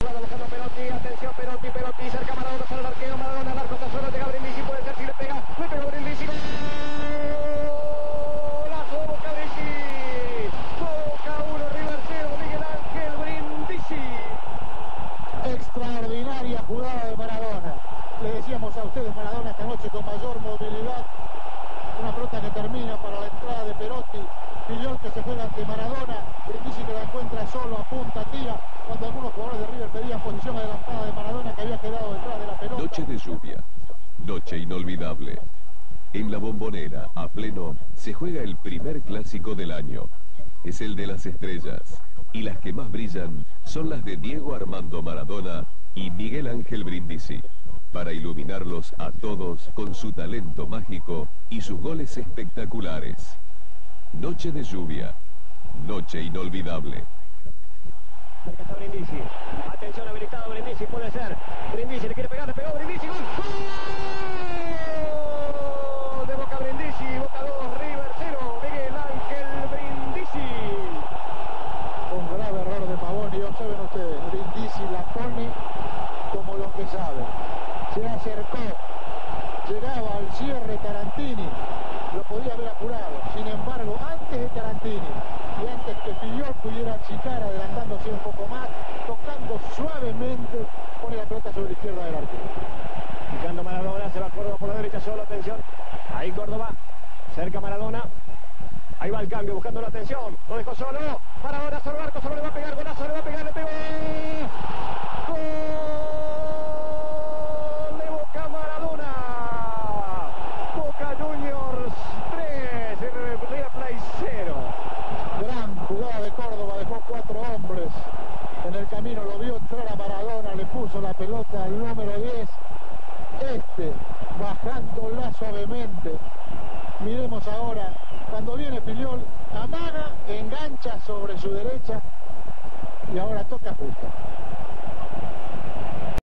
jugada buscando a Perotti. Atención, Perotti, cerca Maradona para el arquero. Maradona, al arco está solo, llega Brindisi, puede ser si le pega Brindisi. Golazo de Boca Brindisi. Boca 1, River 0, Miguel Ángel Brindisi. Extraordinaria jugada de Maradona. Le decíamos a ustedes, Maradona esta noche con mayor movilidad. Una pelota que termina para la entrada de Perotti. Filiol que se juega ante Maradona. Brindisi que la encuentra solo, apunta, tira. Cuando algunos jugadores de River pedían posición adelantada de Maradona, que había quedado detrás de la pelota. Noche de lluvia. Noche inolvidable. En la Bombonera, a pleno, se juega el primer clásico del año. Es el de las estrellas. Y las que más brillan son las de Diego Armando Maradona y Miguel Ángel Brindisi, para iluminarlos a todos con su talento mágico y sus goles espectaculares. Noche de lluvia, noche inolvidable. Cerca está Brindisi. Atención, habilitado Brindisi, puede ser. Brindisi le quiere pegar, le pegó Brindisi. ¡Gol! ¡Gol! De Boca Brindisi. Boca 2, River 0. Miguel Ángel Brindisi. Un grave error de Pavón, y observen ustedes, Brindisi la pone como los que saben. Se acercó, llegaba al cierre Tarantini, lo podía haber apurado. Sin embargo, antes de Tarantini y antes que Filiol pudiera achicar, adelantándose un poco más, tocando suavemente, pone la pelota sobre la izquierda del arquero. Picando Maradona, se va Córdoba por la derecha solo, atención. Ahí Córdoba, cerca Maradona. Ahí va el cambio, buscando la atención. Lo dejó solo. Maradona sobre el arco, solo le va a pegar, golazo, le va a pegar, le pegó. ¡Gol de Boca Maradona! Boca Juniors 3, River Plate 0. Gran jugada de Córdoba, dejó 4 hombres en el camino, lo vio entrar a Maradona, le puso la pelota al número 10. Bajándola suavemente. Miremos ahora, cuando viene Filiol, amana, engancha sobre su derecha y ahora toca justo.